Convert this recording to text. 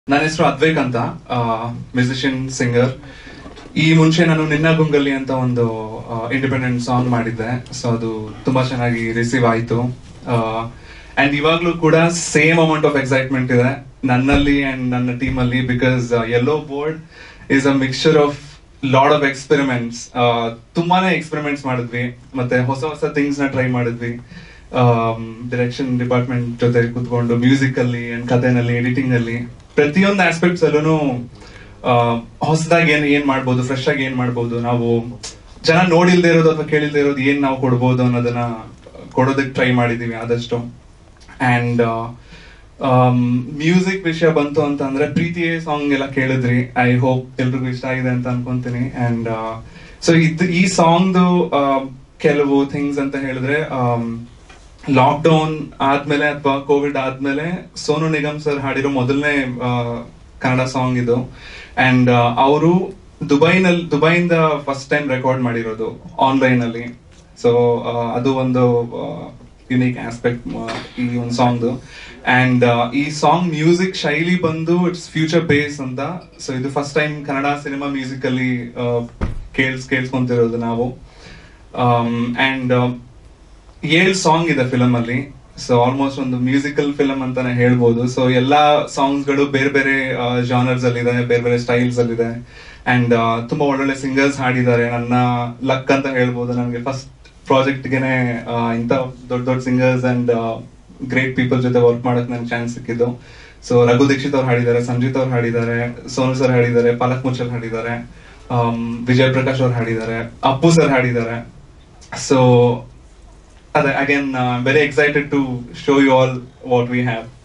ನನ್ನ ಹೆಸರು ಅದ್ವೈಕ್ ಅಂತ, ಮ್ಯೂಸಿಷಿಯನ್ ಸಿಂಗರ್. ಈ ಮುಂಚೆ ನಾನು ನಿನ್ನ ಗುಂಗಲ್ಲಿ ಅಂತ ಒಂದು ಇಂಡಿಪೆಂಡೆಂಟ್ ಸಾಂಗ್ ಮಾಡಿದ್ದೆ. ಸೊ ಅದು ತುಂಬಾ ಚೆನ್ನಾಗಿ ರಿಸೀವ್ ಆಯ್ತು. ಅಂಡ್ ಇವಾಗ್ಲೂ ಕೂಡ ಸೇಮ್ ಅಮೌಂಟ್ ಆಫ್ ಎಕ್ಸೈಟ್ಮೆಂಟ್ ಇದೆ ನನ್ನಲ್ಲಿ ಅಂಡ್ ನನ್ನ ಟೀಮ್ ಅಲ್ಲಿ, because yellow board is a mixture of lot of experiments. ತುಂಬಾನೇ ಎಕ್ಸ್ಪೆರಿಮೆಂಟ್ಸ್ ಮಾಡಿದ್ವಿ, ಮತ್ತೆ ಹೊಸ ಹೊಸ ಥಿಂಗ್ಸ್ ನ ಟ್ರೈ ಮಾಡಿದ್ವಿ. ಡೈರೆಕ್ಷನ್ ಡಿಪಾರ್ಟ್ಮೆಂಟ್ ಜೊತೆ ಕುತ್ಕೊಂಡು ಮ್ಯೂಸಿಕ್ ಅಲ್ಲಿ ಅಂಡ್ ಕಥೆನಲ್ಲಿ, ಎಡಿಟಿಂಗ್ ಅಲ್ಲಿ, ಪ್ರತಿಯೊಂದು ಆಸ್ಪೆಕ್ಟ್ಸ್ ಅಲ್ಲೂ ಹೊಸದಾಗಿ ಏನ್ ಮಾಡ್ಬೋದು, ಫ್ರೆಶ್ ಆಗಿ ಏನ್ ಮಾಡ್ಬೋದು, ನಾವು ಜನ ನೋಡಿಲ್ದೇ ಇರೋದು ಅಥವಾ ಕೇಳಿಲ್ದೇ ಇರೋದು ಏನ್ ನಾವು ಕೊಡ್ಬೋದು ಅನ್ನೋದನ್ನ ಕೊಡೋದಕ್ಕೆ ಟ್ರೈ ಮಾಡಿದೀವಿ ಆದಷ್ಟು. ಅಂಡ್ ಮ್ಯೂಸಿಕ್ ವಿಷಯ ಬಂತು ಅಂತ ಅಂದ್ರೆ ಪ್ರೀತಿಯೇ ಸಾಂಗ್ ಎಲ್ಲ ಕೇಳಿದ್ರಿ. ಐ ಹೋಪ್ ಎಲ್ರಿಗೂ ಇಷ್ಟ ಆಗಿದೆ ಅಂತ ಅನ್ಕೊಂತೀನಿ. ಅಂಡ್ ಸೊ ಈ ಸಾಂಗ್ದು ಕೆಲವು ಥಿಂಗ್ಸ್ ಅಂತ ಹೇಳಿದ್ರೆ, ಲಾಕ್ಡೌನ್ ಆದ್ಮೇಲೆ ಅಥವಾ ಕೋವಿಡ್ ಆದ್ಮೇಲೆ ಸೋನು ನಿಗಮ್ ಸರ್ ಹಾಡಿರೋ ಮೊದಲನೇ ಕನ್ನಡ ಸಾಂಗ್ ಇದು. ಅಂಡ್ ಅವರು ದುಬೈಯಿಂದ ಫಸ್ಟ್ ಟೈಮ್ ರೆಕಾರ್ಡ್ ಮಾಡಿರೋದು ಆನ್ಲೈನ್ ಅಲ್ಲಿ. ಸೊ ಅದು ಒಂದು ಯುನೀಕ್ ಆಸ್ಪೆಕ್ಟ್ ಈ ಒಂದು ಸಾಂಗ್. ಅಂಡ್ ಈ ಸಾಂಗ್ ಮ್ಯೂಸಿಕ್ ಶೈಲಿ ಬಂದು ಇಟ್ಸ್ ಫ್ಯೂಚರ್ ಬೇಸ್ ಅಂತ. ಸೊ ಇದು first time Kannada cinema music ಅಲ್ಲಿ ಕೇಳಿಸ್ಕೊಂತಿರೋದು ನಾವು. ಅಂಡ್ 7 ಸಾಂಗ್ ಇದೆ ಫಿಲಮ್ ಅಲ್ಲಿ. ಸೊ ಆಲ್ಮೋಸ್ಟ್ ಒಂದು ಮ್ಯೂಸಿಕಲ್ ಫಿಲಮ್ ಅಂತಾನೆ ಹೇಳ್ಬೋದು. ಸೊ ಎಲ್ಲಾ ಸಾಂಗ್ಸ್ ಗಳು ಬೇರೆ ಬೇರೆ ಜಾನರ್ಸ್ ಅಲ್ಲಿ ಇದೆ, ಬೇರೆ ಬೇರೆ ಸ್ಟೈಲ್ಸ್ ಅಲ್ಲಿ ಇದೆ. ಅಂಡ್ ತುಂಬಾ ಒಳ್ಳೊಳ್ಳೆ ಸಿಂಗರ್ಸ್ ಹಾಡಿದ್ದಾರೆ. ನನ್ನ ಲಕ್ ಅಂತ ಹೇಳ್ಬೋದು, ನನಗೆ ಫಸ್ಟ್ ಪ್ರಾಜೆಕ್ಟ್ ಗೆನೆ ಇಂತ ದೊಡ್ಡ ದೊಡ್ಡ ಸಿಂಗರ್ಸ್ ಅಂಡ್ ಗ್ರೇಟ್ ಪೀಪಲ್ ಜೊತೆ ವರ್ಕ್ ಮಾಡಕ್ ನನ್ಗೆ ಚಾನ್ಸ್ ಸಿಕ್ಕಿದ್ದು. ಸೊ ರಘು ದೀಕ್ಷಿತ್ ಅವ್ರು ಹಾಡಿದ್ದಾರೆ, ಸಂಜಿತ್ ಅವ್ರು ಹಾಡಿದ್ದಾರೆ, ಸೋನು ಸರ್ ಹಾಡಿದ್ದಾರೆ, ಪಲಕ್ ಮುಚ್ಚಲ್ ಹಾಡಿದ್ದಾರೆ, ವಿಜಯ್ ಪ್ರಕಾಶ್ ಅವ್ರು ಹಾಡಿದ್ದಾರೆ, ಅಪ್ಪು ಸರ್ ಹಾಡಿದ್ದಾರೆ. So again, very excited to show you all what we have.